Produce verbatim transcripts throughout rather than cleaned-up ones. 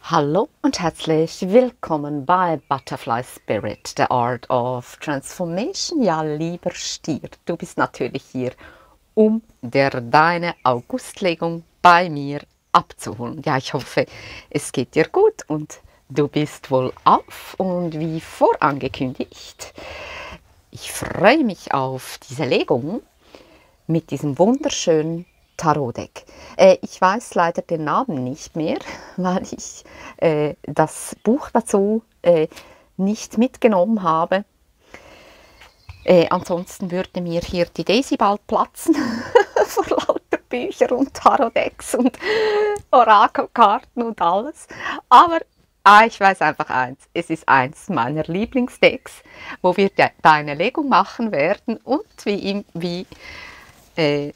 Hallo und herzlich willkommen bei Butterfly Spirit, The Art of Transformation. Ja, lieber Stier, du bist natürlich hier, um dir deine Augustlegung bei mir abzuholen. Ja, ich hoffe, es geht dir gut und du bist wohlauf. Und wie vorangekündigt, ich freue mich auf diese Legung mit diesem wunderschönen Tarotdeck. Äh, ich weiß leider den Namen nicht mehr, weil ich äh, das Buch dazu äh, nicht mitgenommen habe. Äh, ansonsten würde mir hier die Daisy bald platzen vor lauter Bücher und Tarotdecks und Orakelkarten und alles. Aber ah, ich weiß einfach eins, es ist eins meiner Lieblingsdecks, wo wir de deine Legung machen werden und wie, wie äh,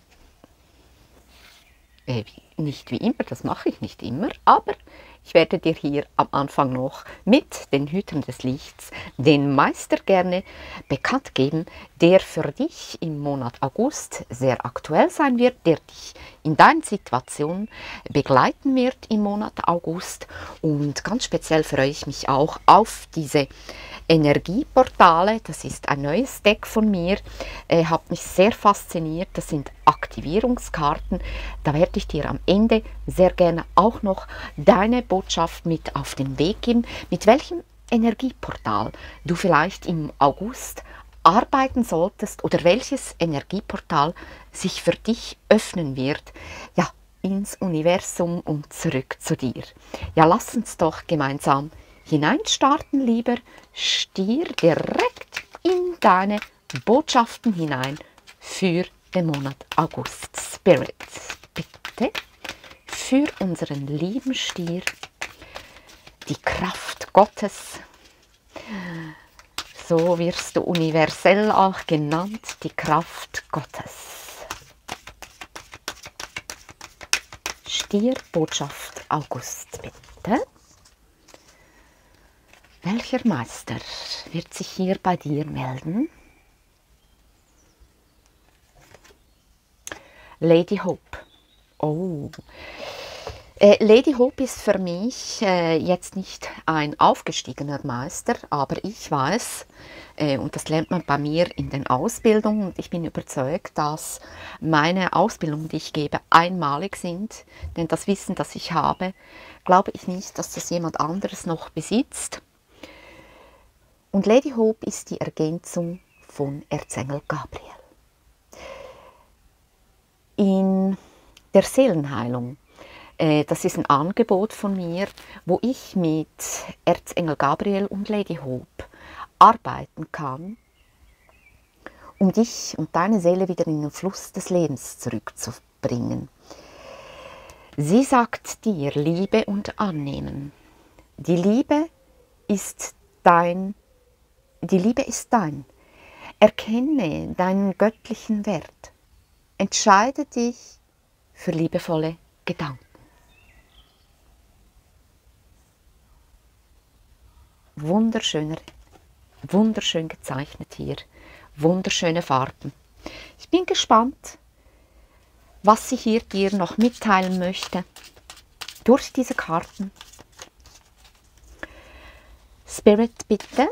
Äh, nicht wie immer, das mache ich nicht immer, aber ich werde dir hier am Anfang noch mit den Hütern des Lichts den Meister gerne bekannt geben, der für dich im Monat August sehr aktuell sein wird, der dich in deiner Situation begleiten wird im Monat August. Und ganz speziell freue ich mich auch auf diese Energieportale. Das ist ein neues Deck von mir, äh, hat mich sehr fasziniert. Das sind Aktivierungskarten. Da werde ich dir am Ende sehr gerne auch noch deine Botschaft mit auf den Weg geben, mit welchem Energieportal du vielleicht im August arbeiten solltest oder welches Energieportal sich für dich öffnen wird, ja, ins Universum und zurück zu dir. Ja, lass uns doch gemeinsam hineinstarten, lieber Stier, direkt in deine Botschaften hinein für den Monat August. Spirit, bitte für unseren lieben Stier die Kraft Gottes, so wirst du universell auch genannt, die Kraft Gottes. Stier, Botschaft August, bitte. Welcher Meister wird sich hier bei dir melden? Lady Hope. Oh. Äh, Lady Hope ist für mich äh, jetzt nicht ein aufgestiegener Meister, aber ich weiß, äh, und das lernt man bei mir in den Ausbildungen, und ich bin überzeugt, dass meine Ausbildungen, die ich gebe, einmalig sind, denn das Wissen, das ich habe, glaube ich nicht, dass das jemand anderes noch besitzt. Und Lady Hope ist die Ergänzung von Erzengel Gabriel. In der Seelenheilung, äh, das ist ein Angebot von mir, wo ich mit Erzengel Gabriel und Lady Hope arbeiten kann, um dich und deine Seele wieder in den Fluss des Lebens zurückzubringen. Sie sagt dir Liebe und Annehmen. Die Liebe ist dein Die Liebe ist dein. Erkenne deinen göttlichen Wert. Entscheide dich für liebevolle Gedanken. Wunderschöner, wunderschön gezeichnet hier. Wunderschöne Farben. Ich bin gespannt, was sie hier dir noch mitteilen möchte durch diese Karten. Spirit, bitte.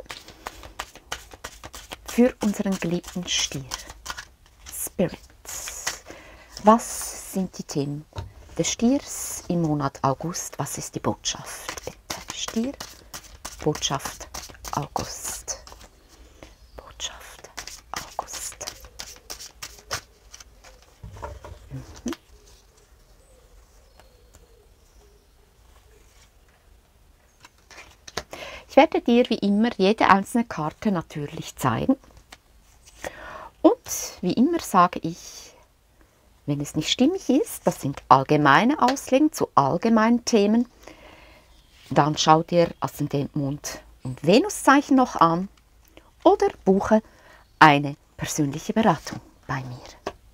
Für unseren geliebten Stier. Spirits. Was sind die Themen des Stiers im Monat August? Was ist die Botschaft? Bitte. Stier, Botschaft August. Botschaft August. Mhm. Ich werde dir wie immer jede einzelne Karte natürlich zeigen. Und wie immer sage ich, wenn es nicht stimmig ist, das sind allgemeine Auslegungen zu allgemeinen Themen, dann schau dir Aszendent, Mond und Venuszeichen noch an oder buche eine persönliche Beratung bei mir.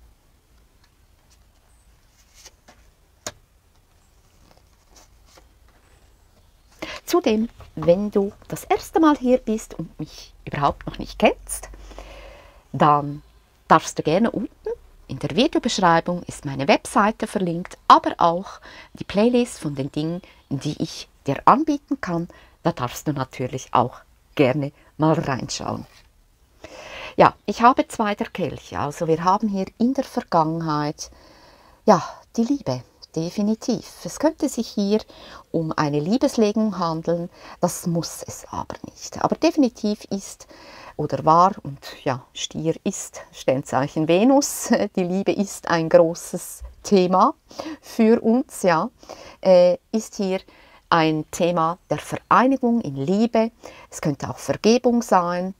Zudem, wenn du das erste Mal hier bist und mich überhaupt noch nicht kennst, dann darfst du gerne unten in der Videobeschreibung ist meine Webseite verlinkt, aber auch die Playlist von den Dingen, die ich dir anbieten kann, da darfst du natürlich auch gerne mal reinschauen. Ja, ich habe zwei der Kelche, also wir haben hier in der Vergangenheit, ja, die Liebe, definitiv. Es könnte sich hier um eine Liebeslegung handeln, das muss es aber nicht. Aber definitiv ist oder war, und ja, Stier ist Sternzeichen Venus, die Liebe ist ein großes Thema für uns, ja, äh, ist hier ein Thema der Vereinigung in Liebe. Es könnte auch Vergebung sein.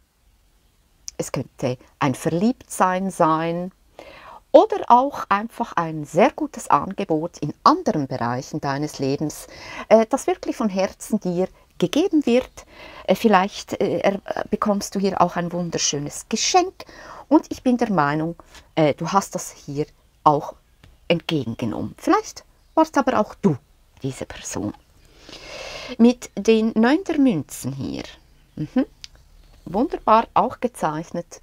Es könnte ein Verliebtsein sein oder auch einfach ein sehr gutes Angebot in anderen Bereichen deines Lebens, äh, das wirklich von Herzen dir gegeben wird. Äh, vielleicht äh, bekommst du hier auch ein wunderschönes Geschenk und ich bin der Meinung, äh, du hast das hier auch entgegengenommen. Vielleicht warst aber auch du diese Person. Mit den neun der Münzen hier. Mhm. Wunderbar auch gezeichnet.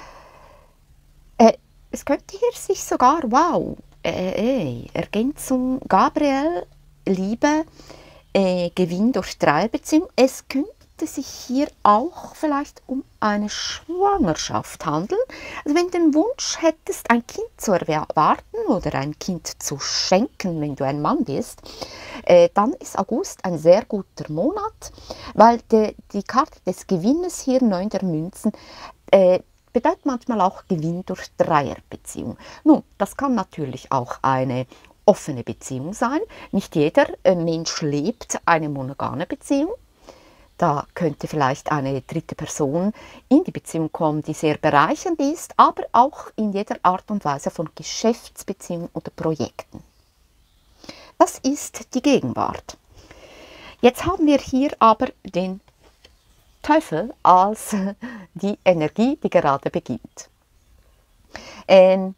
Äh, es könnte hier sich sogar, wow, äh, äh, Ergänzung Gabriel, Liebe, äh, Gewinn durch Dreierbeziehung. Es könnte sich hier auch vielleicht um eine Schwangerschaft handeln. Also wenn du den Wunsch hättest, ein Kind zu erwarten oder ein Kind zu schenken, wenn du ein Mann bist, äh, dann ist August ein sehr guter Monat, weil de, die Karte des Gewinnes hier, neun der Münzen, äh, bedeutet manchmal auch Gewinn durch Dreierbeziehung. Nun, das kann natürlich auch eine offene Beziehung sein. Nicht jeder äh, Mensch lebt eine monogame Beziehung. Da könnte vielleicht eine dritte Person in die Beziehung kommen, die sehr bereichernd ist, aber auch in jeder Art und Weise von Geschäftsbeziehungen oder Projekten. Das ist die Gegenwart. Jetzt haben wir hier aber den Teufel als die Energie, die gerade beginnt. Ähm,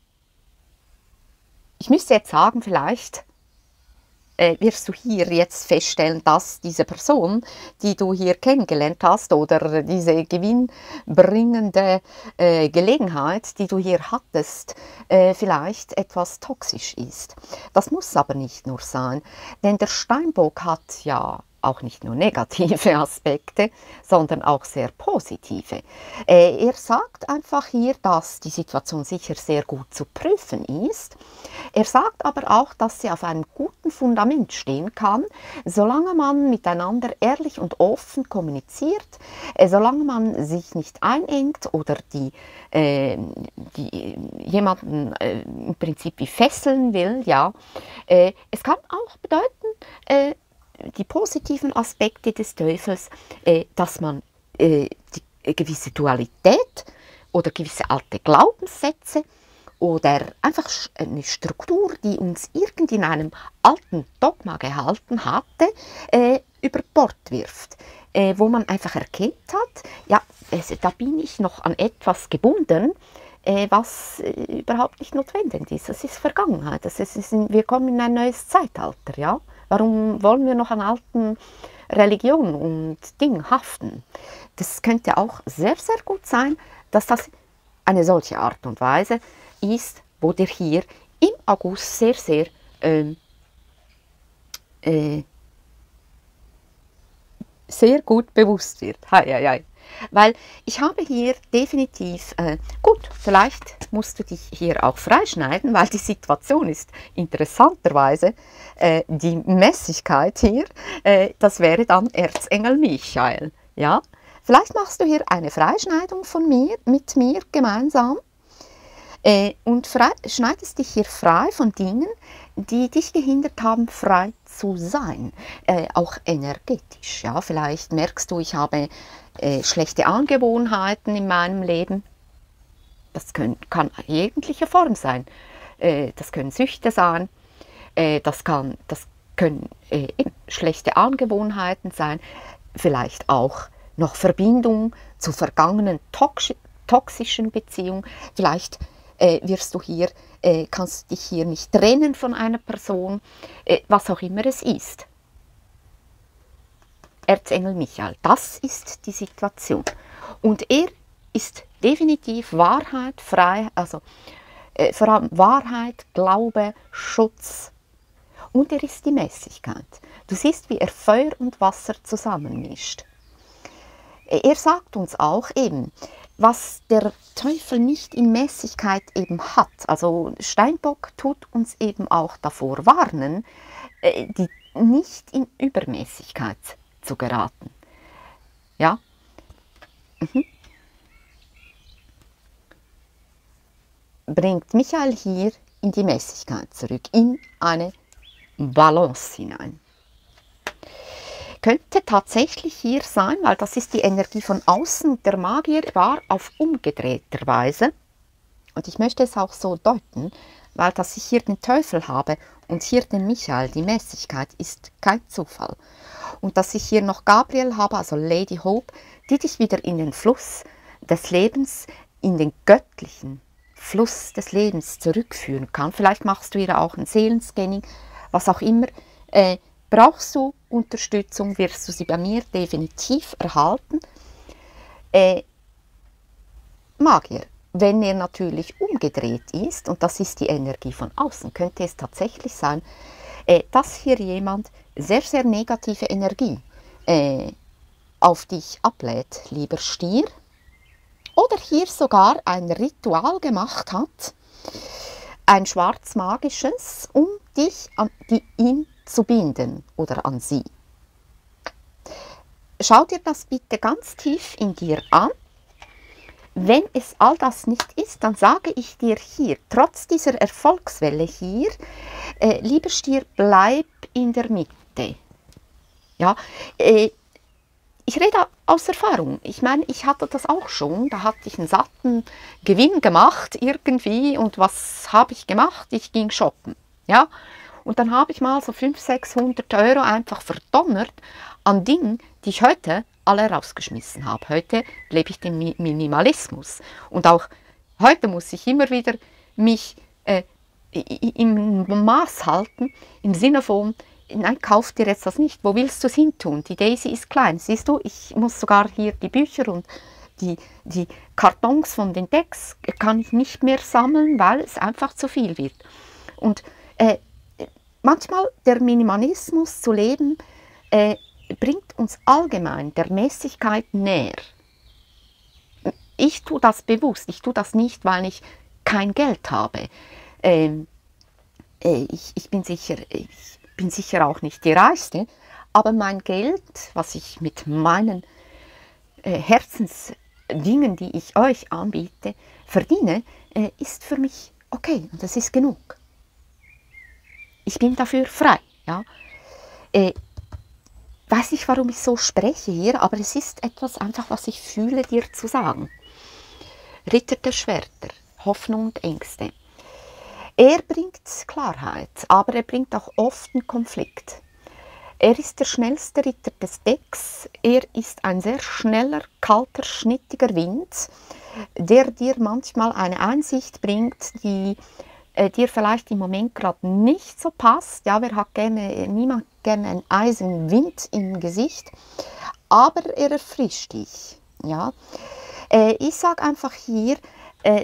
ich müsste jetzt sagen, vielleicht äh, wirst du hier jetzt feststellen, dass diese Person, die du hier kennengelernt hast, oder diese gewinnbringende äh, Gelegenheit, die du hier hattest, äh, vielleicht etwas toxisch ist. Das muss aber nicht nur sein, denn der Steinbock hat ja auch nicht nur negative Aspekte, sondern auch sehr positive. Äh, er sagt einfach hier, dass die Situation sicher sehr gut zu prüfen ist. Er sagt aber auch, dass sie auf einem guten Fundament stehen kann, solange man miteinander ehrlich und offen kommuniziert, äh, solange man sich nicht einengt oder die, äh, die jemanden äh, im Prinzip wie fesseln will. Ja. Äh, es kann auch bedeuten, äh, die positiven Aspekte des Teufels, äh, dass man äh, die äh, gewisse Dualität oder gewisse alte Glaubenssätze oder einfach eine Struktur, die uns irgendwie in einem alten Dogma gehalten hatte, äh, über Bord wirft. Äh, wo man einfach erkennt hat, ja, es, da bin ich noch an etwas gebunden, äh, was äh, überhaupt nicht notwendig ist. Das ist Vergangenheit. Das ist, wir kommen in ein neues Zeitalter, ja. Warum wollen wir noch an alten Religionen und Dingen haften? Das könnte auch sehr, sehr gut sein, dass das eine solche Art und Weise ist, wo dir hier im August sehr, sehr ähm, äh, sehr gut bewusst wird. Hei, hei, hei. Weil ich habe hier definitiv, äh, gut, vielleicht musst du dich hier auch freischneiden, weil die Situation ist interessanterweise äh, die Mäßigkeit hier, äh, das wäre dann Erzengel Michael. Ja? Vielleicht machst du hier eine Freischneidung von mir, mit mir gemeinsam äh, und frei, schneidest dich hier frei von Dingen, die dich gehindert haben, frei zu sein, äh, auch energetisch. Ja? Vielleicht merkst du, ich habe Äh, schlechte Angewohnheiten in meinem Leben. Das können, kann jegliche Form sein. Äh, das können Süchte sein, äh, das, kann, das können äh, schlechte Angewohnheiten sein, vielleicht auch noch Verbindung zu vergangenen tox toxischen Beziehungen. Vielleicht äh, wirst du hier, äh, kannst du dich hier nicht trennen von einer Person, äh, was auch immer es ist. Erzengel Michael, das ist die Situation. Und er ist definitiv Wahrheit, Freiheit, also äh, vor allem Wahrheit, Glaube, Schutz und er ist die Mäßigkeit. Du siehst, wie er Feuer und Wasser zusammenmischt. Er sagt uns auch eben, was der Teufel nicht in Mäßigkeit eben hat. Also Steinbock tut uns eben auch davor warnen, die nicht in Übermäßigkeit zu geraten. Ja? Mhm. Bringt Michael hier in die Mäßigkeit zurück, in eine Balance hinein. Könnte tatsächlich hier sein, weil das ist die Energie von außen und der Magier war auf umgedrehter Weise. Und ich möchte es auch so deuten, weil dass ich hier den Teufel habe und hier den Michael, die Mäßigkeit, ist kein Zufall. Und dass ich hier noch Gabriel habe, also Lady Hope, die dich wieder in den Fluss des Lebens, in den göttlichen Fluss des Lebens zurückführen kann. Vielleicht machst du ihr auch ein Seelenscanning, was auch immer. Äh, brauchst du Unterstützung, wirst du sie bei mir definitiv erhalten. Äh, Magier, wenn er natürlich umgedreht ist, und das ist die Energie von außen, könnte es tatsächlich sein, äh, dass hier jemand sehr, sehr negative Energie äh, auf dich ablädt, lieber Stier, oder hier sogar ein Ritual gemacht hat, ein schwarzmagisches, um dich an die, ihn zu binden oder an sie. Schau dir das bitte ganz tief in dir an. Wenn es all das nicht ist, dann sage ich dir hier, trotz dieser Erfolgswelle hier, äh, lieber Stier, bleib in der Mitte. Ja, äh, ich rede aus Erfahrung. Ich meine, ich hatte das auch schon. Da hatte ich einen satten Gewinn gemacht irgendwie. Und was habe ich gemacht? Ich ging shoppen. Ja? Und dann habe ich mal so fünfhundert, sechshundert Euro einfach verdonnert an Dingen, die ich heute alle rausgeschmissen habe. Heute lebe ich den Minimalismus. Und auch heute muss ich immer wieder mich äh, im Maß halten, im Sinne von, nein, kauf dir jetzt das nicht. Wo willst du es hin tun? Die Daisy ist klein. Siehst du, ich muss sogar hier die Bücher und die, die Kartons von den Decks kann ich nicht mehr sammeln, weil es einfach zu viel wird. Und äh, manchmal der Minimalismus zu leben, äh, bringt uns allgemein der Mäßigkeit näher. Ich tue das bewusst. Ich tue das nicht, weil ich kein Geld habe. Ähm, äh, ich, ich bin sicher... Ich, bin sicher auch nicht die Reichste, aber mein Geld, was ich mit meinen äh, Herzensdingen, die ich euch anbiete, verdiene, äh, ist für mich okay und das ist genug. Ich bin dafür frei. Ja? Äh, weiß nicht, warum ich so spreche hier, aber es ist etwas einfach, was ich fühle, dir zu sagen. Ritter der Schwerter, Hoffnung und Ängste. Er bringt Klarheit, aber er bringt auch oft einen Konflikt. Er ist der schnellste Ritter des Decks. Er ist ein sehr schneller, kalter, schnittiger Wind, der dir manchmal eine Einsicht bringt, die äh, dir vielleicht im Moment gerade nicht so passt. Ja, wer hat gerne, niemand gerne einen eisigen Wind im Gesicht, aber er erfrischt dich. Ja. Äh, ich sage einfach hier, äh,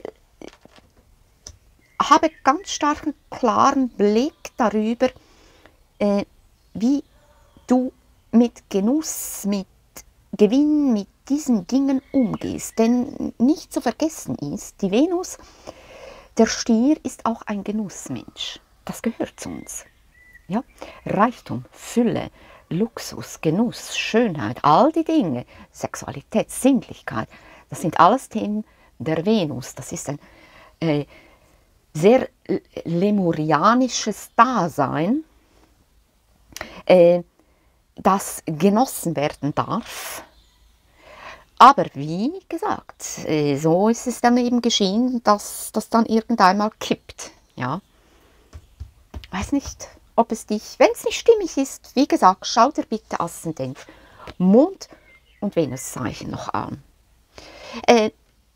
habe ganz starken, klaren Blick darüber, äh, wie du mit Genuss, mit Gewinn, mit diesen Dingen umgehst. Denn nicht zu vergessen ist, die Venus, der Stier, ist auch ein Genussmensch. Das gehört zu uns. Ja? Reichtum, Fülle, Luxus, Genuss, Schönheit, all die Dinge, Sexualität, Sinnlichkeit, das sind alles Themen der Venus. Das ist ein äh, sehr lemurianisches Dasein, äh, das genossen werden darf. Aber wie gesagt, äh, so ist es dann eben geschehen, dass das dann irgendeinmal kippt. Ja? Weiß nicht, ob es dich, wenn es nicht stimmig ist, wie gesagt, schau dir bitte Aszendent, Mond und Venuszeichen noch an. Äh,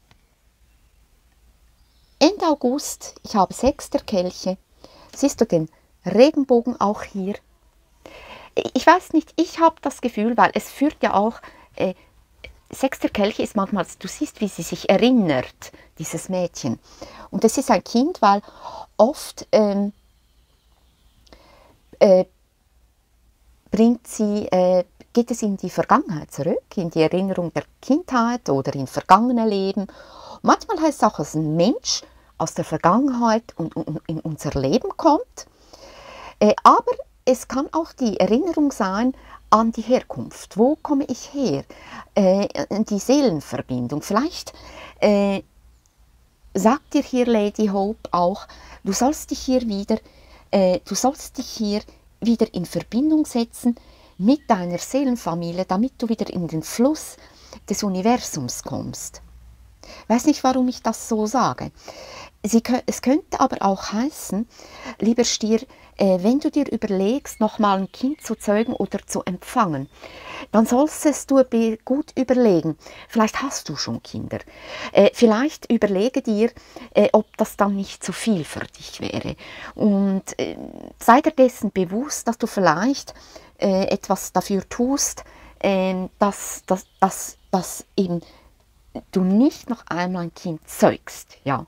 Ende August, ich habe sechs der Kelche. Siehst du den Regenbogen auch hier? Ich weiß nicht, ich habe das Gefühl, weil es führt ja auch, äh, sechs der Kelche ist manchmal, du siehst, wie sie sich erinnert, dieses Mädchen. Und das ist ein Kind, weil oft ähm, äh, bringt sie, äh, geht es in die Vergangenheit zurück, in die Erinnerung der Kindheit oder in vergangene Leben. Manchmal heißt es auch, dass ein Mensch aus der Vergangenheit und, und in unser Leben kommt. Äh, aber es kann auch die Erinnerung sein an die Herkunft. Wo komme ich her? Äh, die Seelenverbindung. Vielleicht äh, sagt dir hier Lady Hope auch, du sollst dich hier wieder, äh, du sollst dich hier wieder in Verbindung setzen mit deiner Seelenfamilie, damit du wieder in den Fluss des Universums kommst. Ich weiß nicht, warum ich das so sage. Sie, es könnte aber auch heißen, lieber Stier, äh, wenn du dir überlegst, nochmal ein Kind zu zeugen oder zu empfangen, dann solltest du gut überlegen, vielleicht hast du schon Kinder, äh, vielleicht überlege dir, äh, ob das dann nicht zu viel für dich wäre. Und äh, sei dir dessen bewusst, dass du vielleicht äh, etwas dafür tust, äh, dass, dass, dass, dass eben du nicht noch einmal ein Kind zeugst. Ja.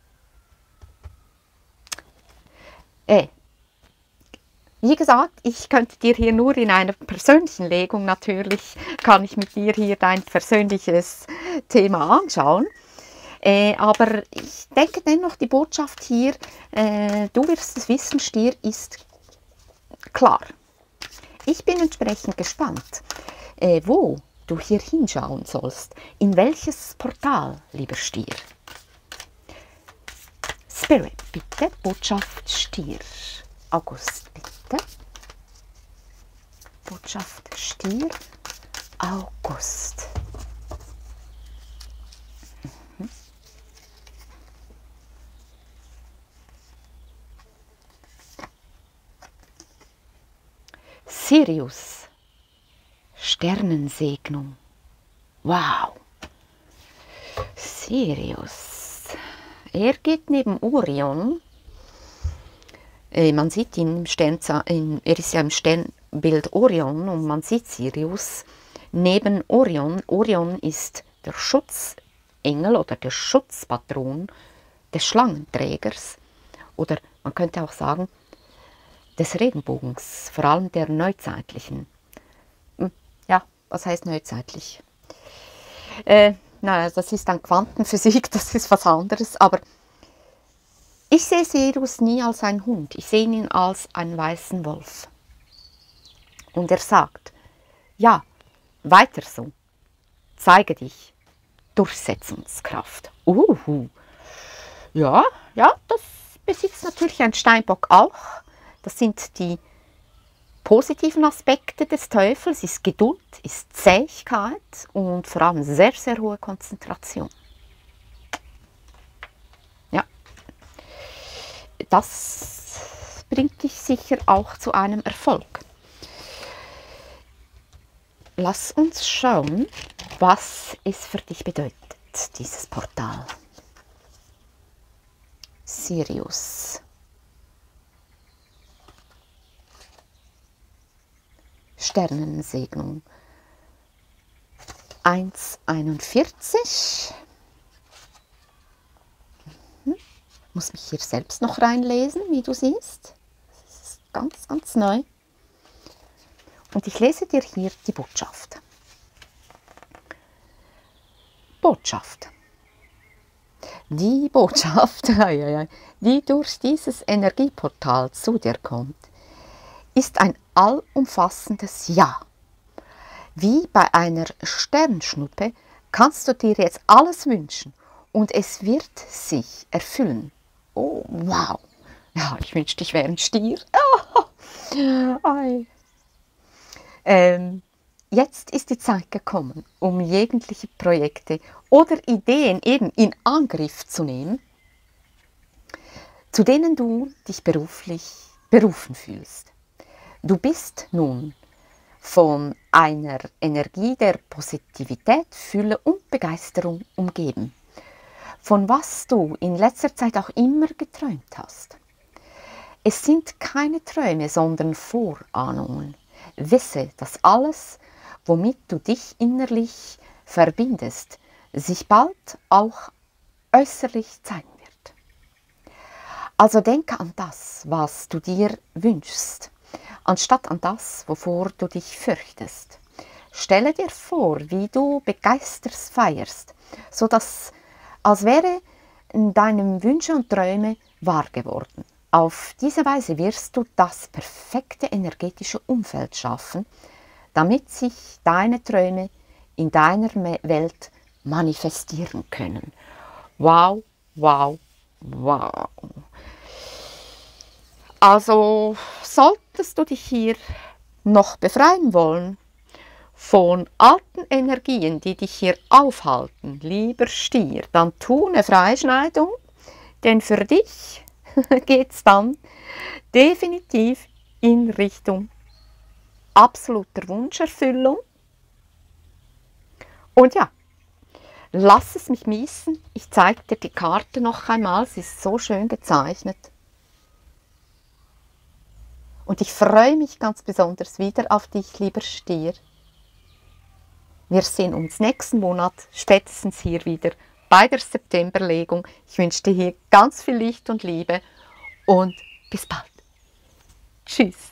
Äh, Wie gesagt, ich könnte dir hier nur in einer persönlichen Legung, natürlich kann ich mit dir hier dein persönliches Thema anschauen. Äh, aber ich denke dennoch, die Botschaft hier, äh, du wirst es wissen, Stier, ist klar. Ich bin entsprechend gespannt, äh, wo du hier hinschauen sollst. In welches Portal, lieber Stier? Spirit, bitte, Botschaft Stier. August, bitte. Botschaft Stier, August. Mhm. Sirius, Sternensegnung. Wow. Sirius. Er geht neben Orion. Man sieht ihn im Stern, er ist ja im Sternbild Orion und man sieht Sirius neben Orion. Orion ist der Schutzengel oder der Schutzpatron des Schlangenträgers oder man könnte auch sagen des Regenbogens, vor allem der neuzeitlichen. Ja, was heißt neuzeitlich? Äh, na, das ist dann Quantenphysik, das ist was anderes, aber ich sehe Sirius nie als einen Hund, ich sehe ihn als einen weißen Wolf. Und er sagt, ja, weiter so, zeige dich, Durchsetzungskraft. Uhu. Ja, ja, das besitzt natürlich ein Steinbock auch. Das sind die positiven Aspekte des Teufels, ist Geduld, ist Zähigkeit und vor allem sehr, sehr hohe Konzentration. Das bringt dich sicher auch zu einem Erfolg. Lass uns schauen, was es für dich bedeutet, dieses Portal. Sirius. Sternensegnung. eins Komma einundvierzig. Ich muss mich hier selbst noch reinlesen, wie du siehst. Das ist ganz, ganz neu. Und ich lese dir hier die Botschaft. Botschaft. Die Botschaft, die durch dieses Energieportal zu dir kommt, ist ein allumfassendes Ja. Wie bei einer Sternschnuppe kannst du dir jetzt alles wünschen und es wird sich erfüllen. Oh, wow. Ja, ich wünschte, ich wäre ein Stier. Oh, ähm, jetzt ist die Zeit gekommen, um jegliche Projekte oder Ideen eben in Angriff zu nehmen, zu denen du dich beruflich berufen fühlst. Du bist nun von einer Energie der Positivität, Fülle und Begeisterung umgeben, von was du in letzter Zeit auch immer geträumt hast. Es sind keine Träume, sondern Vorahnungen. Wisse, dass alles, womit du dich innerlich verbindest, sich bald auch äußerlich zeigen wird. Also denke an das, was du dir wünschst, anstatt an das, wovor du dich fürchtest. Stelle dir vor, wie du begeistert feierst, sodass, als wäre deine Wünsche und Träume wahr geworden. Auf diese Weise wirst du das perfekte energetische Umfeld schaffen, damit sich deine Träume in deiner Welt manifestieren können. Wow, wow, wow. Also solltest du dich hier noch befreien wollen von alten Energien, die dich hier aufhalten, lieber Stier, dann tu eine Freischneidung, denn für dich geht es dann definitiv in Richtung absoluter Wunscherfüllung. Und ja, lass es mich missen. Ich zeige dir die Karte noch einmal, sie ist so schön gezeichnet. Und ich freue mich ganz besonders wieder auf dich, lieber Stier. Wir sehen uns nächsten Monat, spätestens hier wieder bei der Septemberlegung. Ich wünsche dir hier ganz viel Licht und Liebe und bis bald. Tschüss.